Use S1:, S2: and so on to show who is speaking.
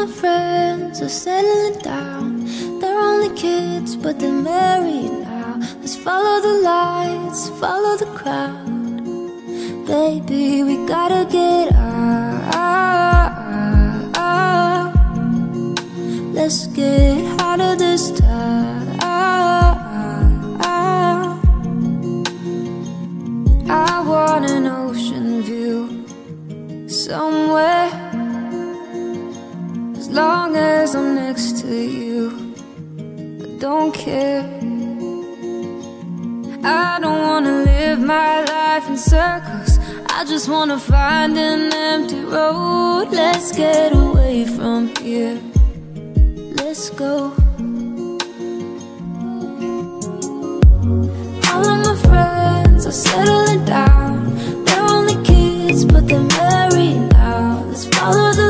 S1: my friends are settling down. They're only kids, but they're married now. Let's follow the lights, follow the crowd. Baby, we gotta get out. Let's get out of this town. I want an ocean view somewhere. As long as I'm next to you, I don't care. I don't wanna live my life in circles. I just wanna find an empty road. Let's get away from here. Let's go. All of my friends are settling down. They're only kids, but they're married now. Let's follow the